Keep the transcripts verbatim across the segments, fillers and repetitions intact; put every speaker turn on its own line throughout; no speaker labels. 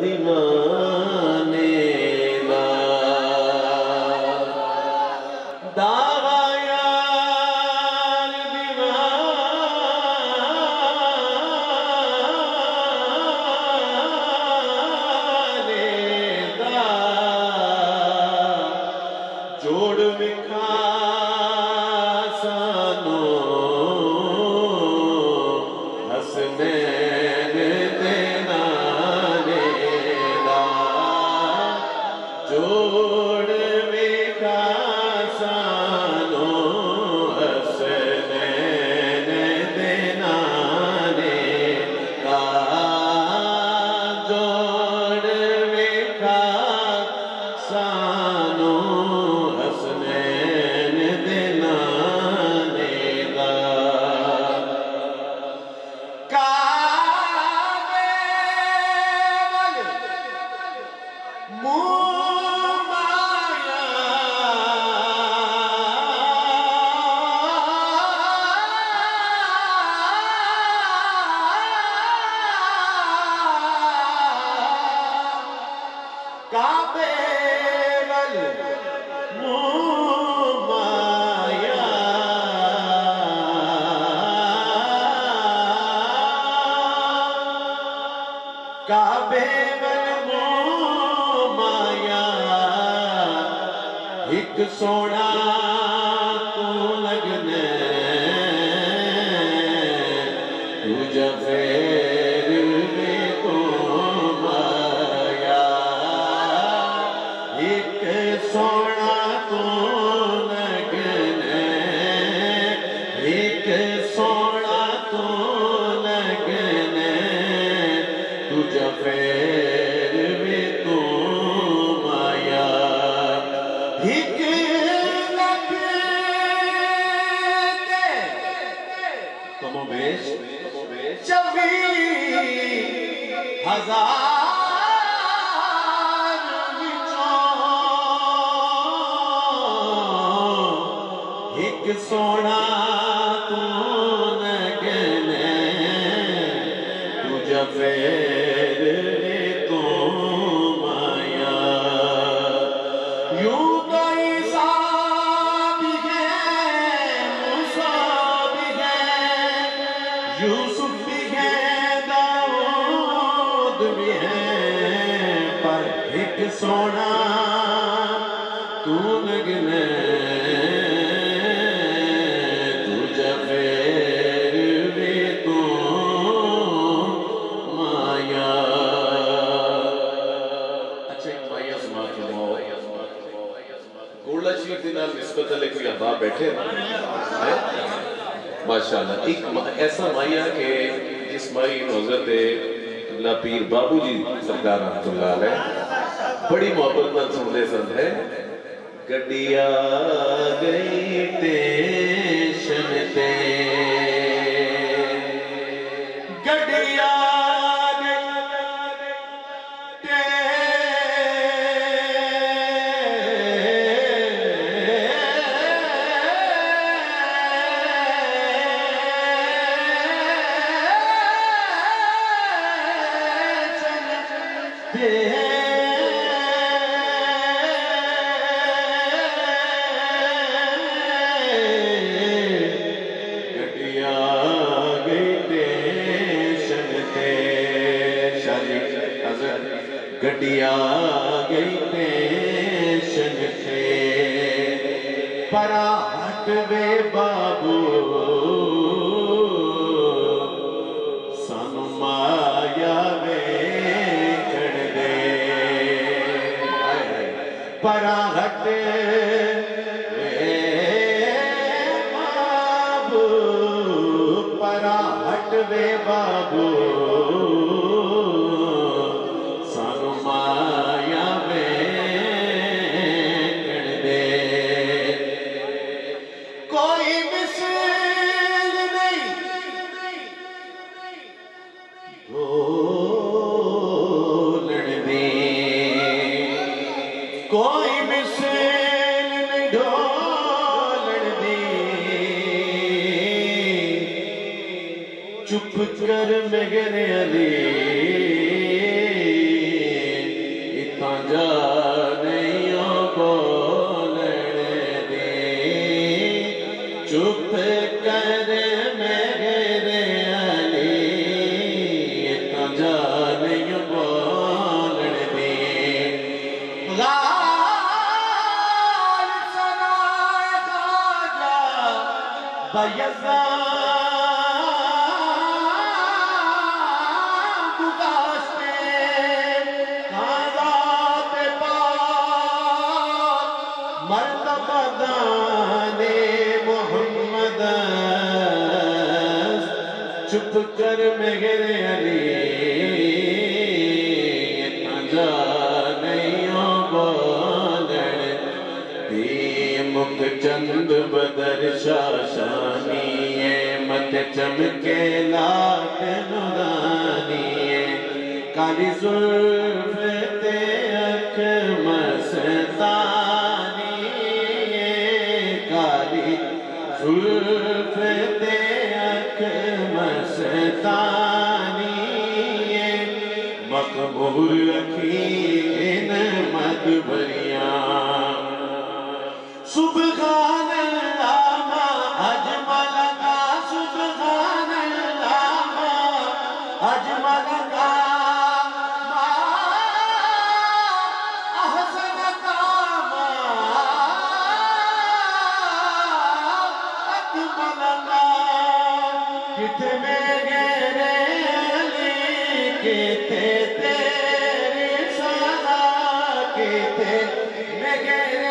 دیوانے دا داغا یار دیوانے دا جوڑ وکھا سانو حسنین دے نانے دا جوڑ وکھا سانو حسنین دے نانے دا جوڑ وکھا سانو حسنین دے نانے دا کعبے وال منہ مایا کعبے وال منہ مایا کعبے وال منہ مایا ایک سونا تو لگنے تجھا فیر میں تو مایا ایک سونا تو لگنے ایک سونا تو لگنے تجھا فیر میں تو مایا ایک لکھ دے کم و بیش چوی ہزار وچوں ایک سونا تو لگنے تجھا فیر میں تو مایا یوں تو عیسیٰ بھی ہے موسیٰ بھی ہے یوسف بھی ہے داؤد بھی ہے پر ایک سونا تو لگنے تجھا فیر میں تو مایا اچھا ایک مایا سماعت فرماؤ گولڈا شریف دینا نسبت علیہ کوئی احباب بیٹھے ماشاءاللہ ایک ایسا مایا کہ جس مائی حضرت اللہ پیر بابو جی سرکار رحمت اللہ علیہ بڑی محبت میں سنتے سن ہے گڈیا گئی ٹیشن تے گڈیا گڈیا گئی ٹیشن تے گڈیا گئی ٹیشن تے پرا ہٹ وے بابو سانو مایا ویکھن دے پرا ہٹ وے بابو پرا ہٹ وے بابو سانو مایا ویکھن دے کوئی مثل نہیں ڈھولن دی کوئی مثل نہیں ڈھولن دی چپ کر میرے علی
بیضا گزاشتے کائنات پاک مرتبہ دانے محمد چپ کر میرے علی چند بدر شاشانی ہے مت چمکے لات نورانی ہے کالی زلف تے اکھ مستانی ہے کالی زلف تے اکھ مستانی ہے مقبول اکھین مدبریاں سبحان اللہ ما اجمل کا سبحان اللہ ما اجمل کا ما احسن کا ما اکمل کا کتے میں گرے علی کتے تیری صدا کتے میں گرے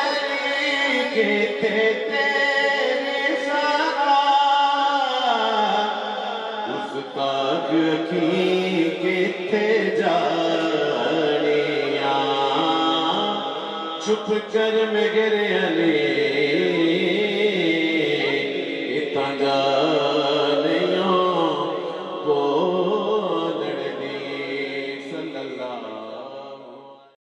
کتے تیری صدا اس تاج کی کتے جانیاں چھپ کر میں گرے علی اتنا جا